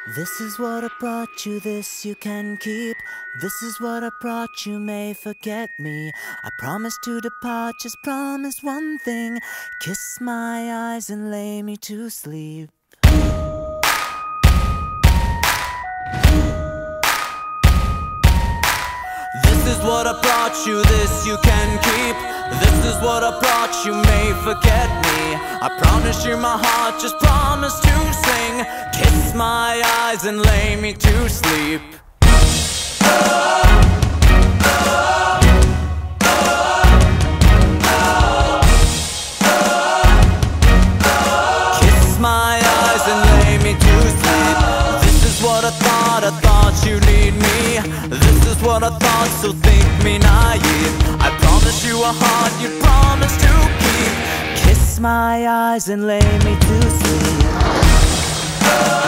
This is what I brought you, this you can keep. This is what I brought you, may forget me. I promise to depart, just promise one thing. Kiss my eyes and lay me to sleep. This is what I brought you, this you can keep. This is what I brought you, may forget me. I promise you my heart, just promise to sing. Kiss my eyes and lay me to sleep. Kiss my eyes and lay me to sleep. This is what I thought you'd need me. This is what I thought, so think me naive. I promise you a heart you promise to keep. Kiss my eyes and lay me to sleep.